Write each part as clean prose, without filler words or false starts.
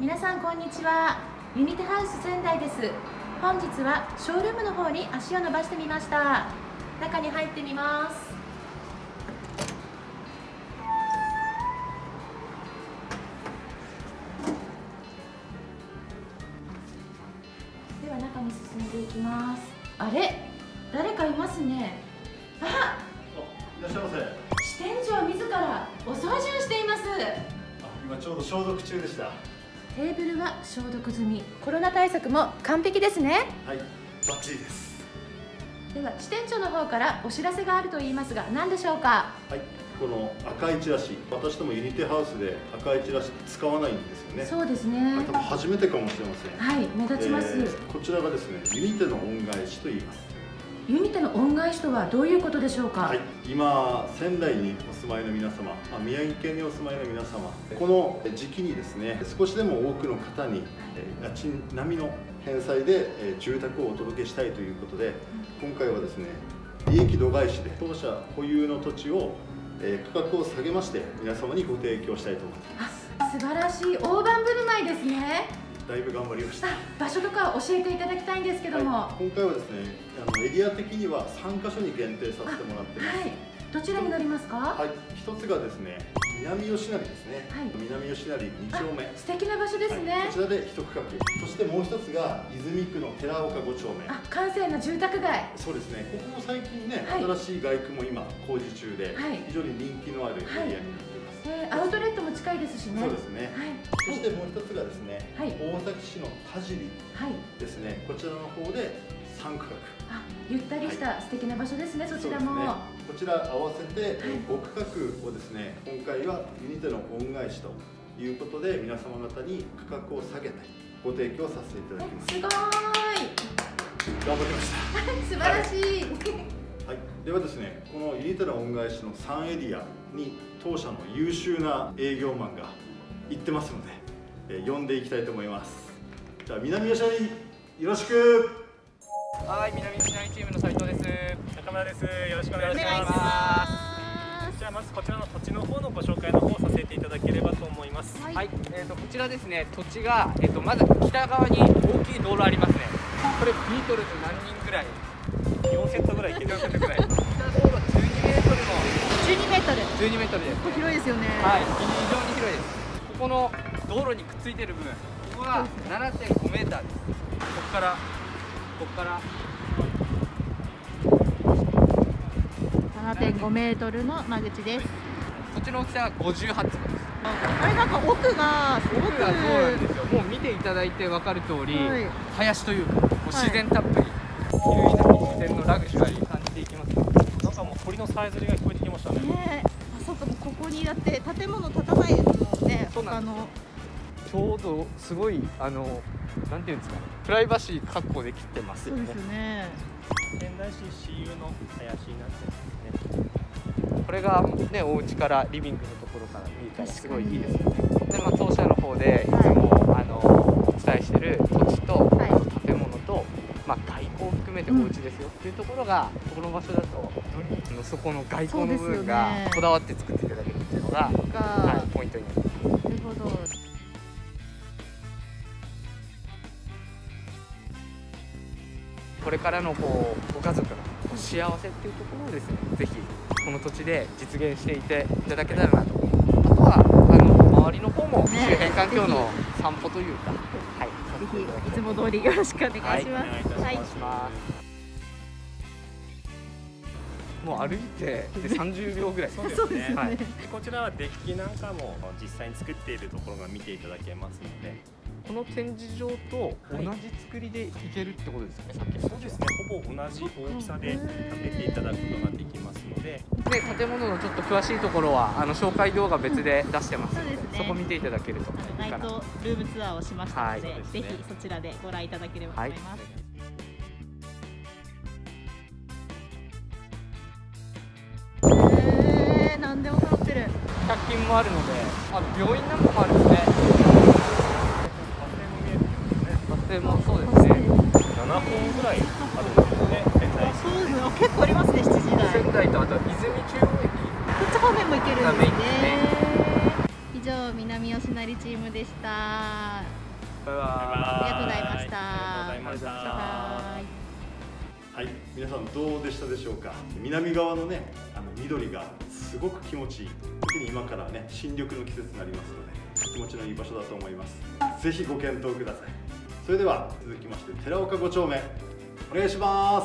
皆さんこんにちは。ユニテハウス仙台です。本日はショールームの方に足を伸ばしてみました。中に入ってみます。では中に進んでいきます。あれ、誰かいますね。あ、 いらっしゃいませ。 支店長自らお掃除をしています。 今ちょうど消毒中でした。 テーブルは消毒済み。コロナ対策も完璧ですね。 はい、バッチリです。 では支店長の方からお知らせがあると言いますが、何でしょうか。 はい、この赤いチラシ、私どもユニテハウスで赤いチラシ使わないんですよね。 そうですね。 多分初めてかもしれません。 はい、目立ちます。 こちらがですね、ユニテの恩返しと言います。 ユニテの恩返しとはどういうことでしょうか。 はい、今仙台にお住まいの皆様、宮城県にお住まいの皆様、この時期にですね、少しでも多くの方に家賃並みの返済で住宅をお届けしたいということで、今回はですね、利益度外視で当社保有の土地を価格を下げまして皆様にご提供したいと思っています。 素晴らしい大盤振る舞いですね。 だいぶ頑張りました。 場所とか教えていただきたいんですけども、 はい、今回はですね、エリア的には3カ所に限定させてもらってます。 はい、どちらになりますか。 はい、一つがですね、南吉成ですね。はい、南吉成2丁目。 素敵な場所ですね。 はい、こちらで一区画。そしてもう一つが泉区の寺岡5丁目。 閑静な住宅街。 そうですね。ここも最近ね、 はい、 新しい街区も今工事中で、はい、非常に人気のあるエリアになっています。 アウトレットも近いですしね。 そうですね。はい、そしてもう一つがですね、はい、大崎市の田尻ですね。こちらの方で3区画。 ゆったりした素敵な場所ですね。そちらも。 こちら合わせて5区画をですね、今回はユニテの恩返しということで皆様方に価格を下げてご提供させていただきます。 すごーい。 頑張りました。 素晴らしい。 はい、ではですね、このユニテの恩返しの3エリアに当社の優秀な営業マンが行ってますので、呼んでいきたいと思います。じゃあ南吉成よろしく。 はい、南吉成チームの斉藤です。 中村です。よろしくお願いします。じゃあまずこちらの土地の方のご紹介の方させていただければと思います。 はい、こちらですね、土地がまず北側に大きい道路ありますね。これビートルズ何人ぐらい ？4セットぐらいいける。 4セットぐらい。北道路12メートルの 12メートル。 12メートルです。 ここ広いですよね。 はい、非常に広いです。ここの道路にくっついている部分、ここが 7.5 メーターです。ここから 7.5 メートルの間口です。 こっちの大きさが58坪です。 あれなんか奥がすごく。 そうなんですよ。もう見ていただいて分かる通り、林というかもう自然たっぷり、有意な自然のラグジュアリー感じていきます。 なんかもう鳥のさえずりが聞こえてきましたね。 あそこもここにだって建物建たないですもんね。 そうなんです。ちょうどすごいなんていうんですか、プライバシー確保できてますよね。 そうですよね。 仙台市私有の林になってますね。 これがね、お家からリビングのところから見えたらすごいいいですよね。で、当社の方でいつもお伝えしてる土地と建物と、外交を含めてお家ですよっていうところが、この場所だとそこの外交の部分がこだわって作っていただけるっていうのがポイントになります。 なるほど。 これからのご家族の幸せっていうところをですね、ぜひこの土地で実現していただけたらなと。あとは周りの方も周辺環境の散歩というか、ぜひいつも通りよろしくお願いします。 はい、もう歩いてで30秒ぐらい。 そうですね。はい。こちらはデッキなんかも実際に作っているところが見ていただけますので。 この展示場と同じ作りでいけるってことですかね。さっきそうですね。ほぼ同じ大きさで建てていただくことができますので。 で、建物のちょっと詳しいところは紹介動画別で出してますので、そこ見ていただけるとナイトルームツアーをしましたので、ぜひそちらでご覧いただければと思います。何でも揃ってる。 100均もあるので、病院なんかもあるんですね。バス停もそうですね。 7本ぐらいあるんですよね。仙台市。 そうですね。結構ありますね。7時台。 仙台とあと泉中央駅。こっち方面も行けるんですね。以上、南吉成チームでした。 バイバイ。 ありがとうございました。 ありがとうございました。 はい、皆さんどうでしたでしょうか。南側のね、緑がすごく気持ちいい。特に今からね、新緑の季節になりますので、気持ちのいい場所だと思います。ぜひご検討ください。それでは続きまして寺岡5丁目お願いします。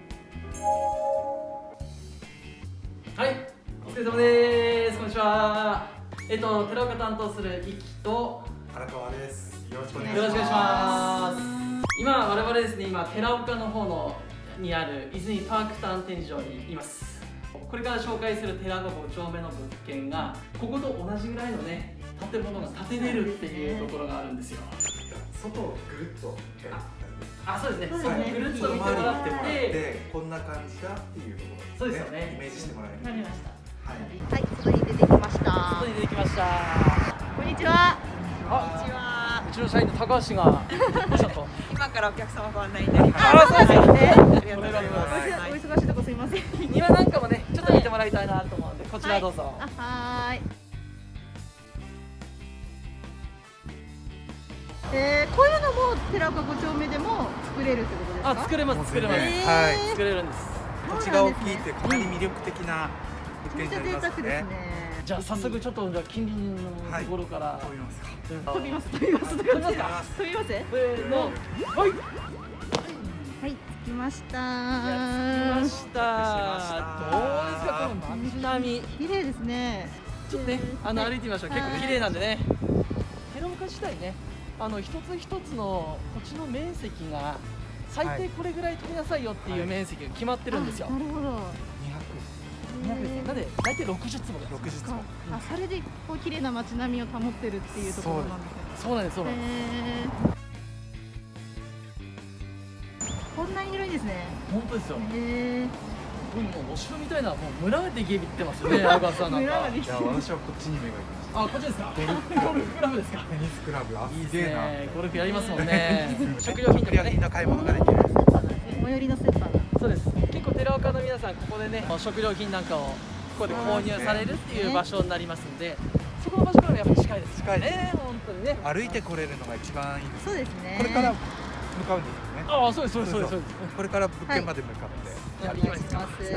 はい、お疲れ様です。こんにちは。寺岡担当するイキと荒川です。よろしくお願いよろしくお願いししまます。今我々ですね、今寺岡の方にある泉パークタウン展示場にいます。これから紹介する寺岡5丁目の物件がここと同じぐらいのね建物が建てれるっていうところがあるんですよ。 す。外をぐるっとそうですね。 そうですねぐるっと見てもらってでこんな感じだっていうところそうですよねイメージしてもらえる。 わかりました。 はい。 はい、外に出てきました。 外に出てきました。 こんにちは。 あ、 こんにちは。 うちの社員の高橋がどうしたと。 今からお客様ご案内になります。 あ、そうですね。 ありがとうございます。 お忙しいとこすいません。 庭なんかもね、ちょっと見てもらいたいなと思うんで、こちらどうぞ。 はーい。こういうのも寺岡5丁目でも作れるってことですか？ あ、作れます、作れます。 はい。 作れるんです。 土地が大きいってかなり魅力的な物件になりますめっちゃ贅沢ですね。 ね。 じゃあ早速ちょっとじゃあ近隣のところから飛びますか。 飛びます、飛びます、飛びますか？飛びます？ せーの、はい。 はい、着きました。 着きました。どうですかこの街並み。 綺麗ですね。 ちょっとね、歩いてみましょう。結構綺麗なんでね。寺岡自体ね、一つ一つの土地の面積が最低これぐらい取りなさいよっていう面積が決まってるんですよ。 なるほど。 200ですね。なんで大体60坪です。 60坪。 あ、それでこう綺麗な街並みを保ってるっていうところなんですね。 そうなんです、そうなんです。 こんなに広いですね。 本当ですよ。 もうお城みたいな、もう村でゲビってますよね、荒川さんなんか。 いや私はこっちに目が行きました。 あ、こっちですか。ゴルフクラブですか。 テニスクラブ。あ、 いいですすげえな。 ね。ゴルフやりますもんね。食料品とかね。 の買い物ができる。 最寄りのスーパーだ。 そうです。結構寺岡の皆さんここでね、食料品なんかをここで購入されるっていう場所になりますんで、そこの場所からもやっぱり近いです。 近いですね、本当にね。 歩いて来れるのが一番いいです。 そうですね。 これから向かうんですよね。 ああ、そうです、そうです、そうです。 これから物件まで向かって。 じゃあ行きますか。 はい。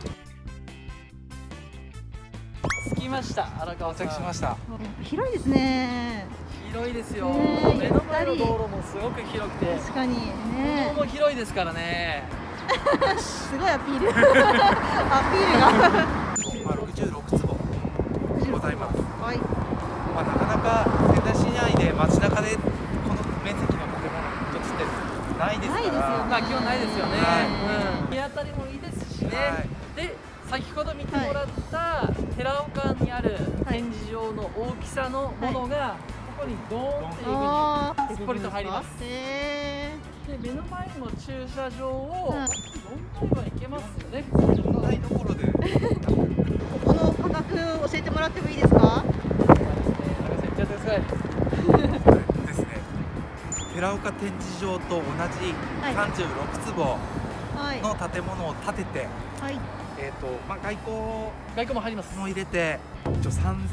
着きました。荒川さん。 到着しました。 広いですね。 広いですよ。 ね目の前の道路もすごく広くて、 確かにね。 ここも広いですからね。 すごいアピール。アピールが。 66坪ございます。 はい。 まあ、なかなか仙台市内で街中でこの面積の建物土地ってないですから。 ないですよね。 まあ基本ないですよね。 はうん。見当たりもいいですしね。 はいで、先ほど見てもらった寺岡にある展示場の大きさのものがここにドーンっていうあふうにすっぽりと入ります。 へで、目の前にも駐車場をはい 4台は行けますよね。 ないところで。 ここの価格教えてもらってもいいですか？ 言っちゃってください。 ですね。寺岡展示場と同じ36坪はい。 の建物を建てて、 はい。 まあ外交外交も入ります。 も入れて一応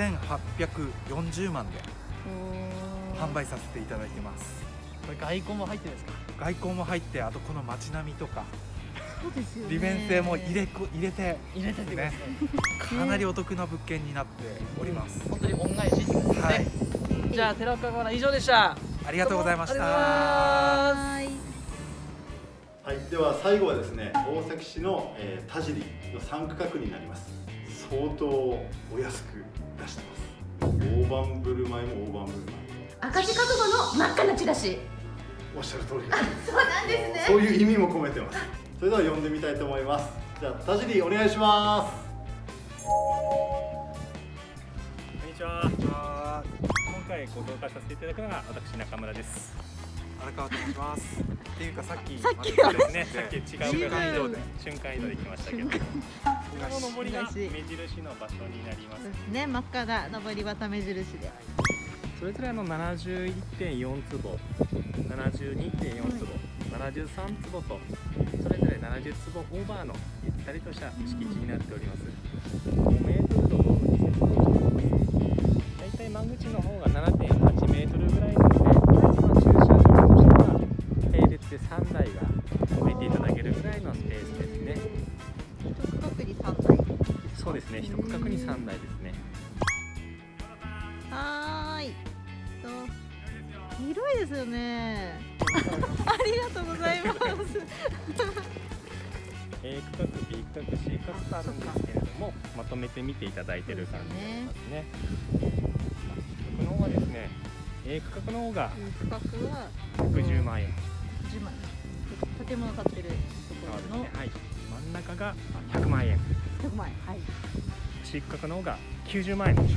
3840万で販売させていただいてます。 これ外交も入ってるんですか。 外交も入って、あとこの街並みとかそうですよね。 利便性も入れて入れてってねください。 かなりお得な物件になっております。 本当に恩返しってことですね。 はい。 じゃあ寺岡から以上でした。 ありがとうございましどうもあた。 りがとうございます。 はい。 はい、では最後はですね、大崎市の、田尻の3区画になります。相当お安く出してます。大盤振る舞いも大盤振る舞い。 赤字覚悟の真っ赤なチラシ。 おっしゃる通り。 そうなんですね。 そういう意味も込めてます。それでは読んでみたいと思います。じゃあ田尻お願いします。 こんにちは。今回ご紹介させていただくのが私中村です。 荒川と申します。っていうかさっきそうですね。さっき違う瞬間移動で瞬間移動で来ましたけど、この上りが目印の場所になります。 そうですね。真っ赤な上り旗目印で。 それぞれ71.4坪、72.4坪、73坪とそれぞれ70坪オーバーのゆったりとした敷地になっております。5メートルと道路に接続しております。だいたい間口の方が7.8メートルぐらいなので、 広いですよね。ありがとうございます。 A 区画、B 区画、C 区画あるんですけれども、まとめて見ていただいてる感じになりますね。区画の方はですね、A 区画の方が区画は 60万円。 10万。建物建ってるところの、 はい、真ん中が100万円。 100万円。はい。 C 区画の方が90万円。 90。ちょ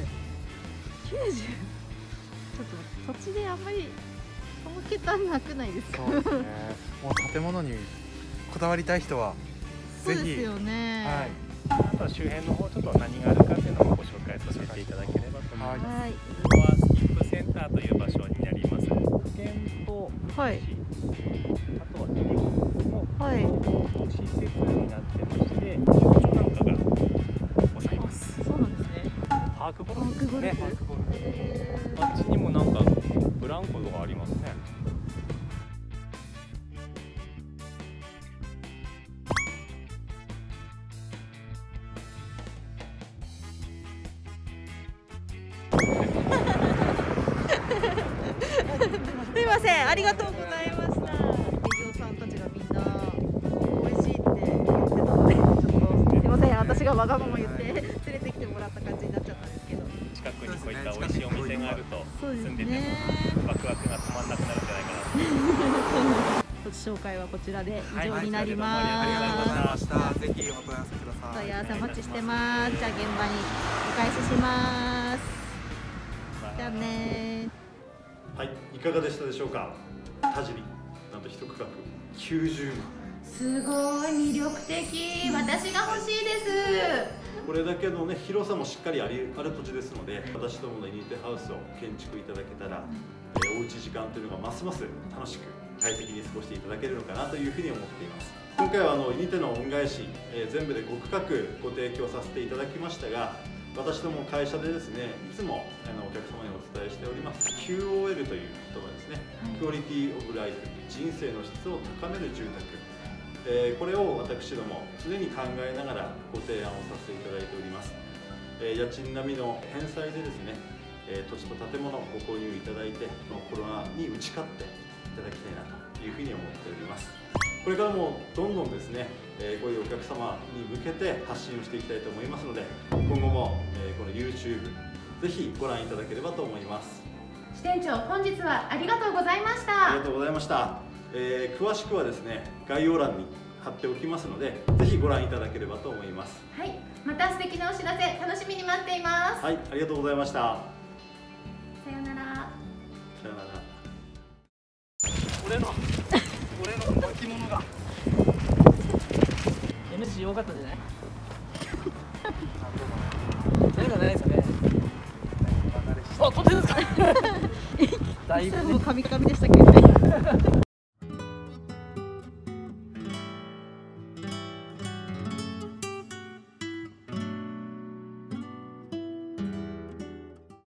っと土地であんまりその桁なくないですか。 そうですね。もう建物にこだわりたい人はぜひ。 そうですよね。 はい。あとは周辺の方ちょっと何があるかっていうのもご紹介させていただければと思います。 はい。 ここはスキップセンターという場所になります。保健とはい。 あとは医療のはい。 施設になってまして、遊具場なんかがございます。 そうなんですね。 パークゴルフですね。 パークゴルフ。 あっちにもなんかブランコがありますね。 すいません、ありがとうございました。営業さんたちがみんな美味しいって言ってたので、ちょっとすいません、私がわがまま言って連れてきてもらった感じになっちゃったんですけど。 近くにこういった美味しいお店があるとそうです住んでてもね。 ワクワクが止まんなくなるんじゃないかなと。 土地紹介はこちらで以上はいになります。 ありがとうございました。ぜひお問い合わせください。 お問い合わせお待ちしてます。じゃあ現場にお返しします。じゃあねはい、いかがでしたでしょうか。田尻なんと一区画90万。 すごい魅力的。私が欲しいです。 これだけのね広さもしっかりある土地ですので、私どものユニテハウスを建築いただけたら、おうち時間というのがますます楽しく快適に過ごしていただけるのかなというふうに思っています。今回はユニテの恩返し、全部で5区画ご提供させていただきましたが、私ども会社でですね、いつもお客様にお伝えしております QOL という言葉ですね、クオリティオブライフ、人生の質を高める住宅、これを私ども常に考えながらご提案をさせていただいております。家賃並みの返済でですね、土地と建物をご購入いただいて、コロナに打ち勝っていただきたいなというふうに思っております。これからもどんどんですね、こういうお客様に向けて発信をしていきたいと思いますので、今後もこの YouTube ぜひご覧いただければと思います。 支店長、本日はありがとうございました。 ありがとうございました。詳しくはですね、概要欄に貼っておきますので、ぜひご覧いただければと思います。 はい、また素敵なお知らせ楽しみに待っています。 はい、ありがとうございました。 さようなら。 さようなら。 俺の巻物が MC 多かったんじゃない？何かないですかね。あ、撮ってるんですか。だいぶもうカミカミでしたけどね。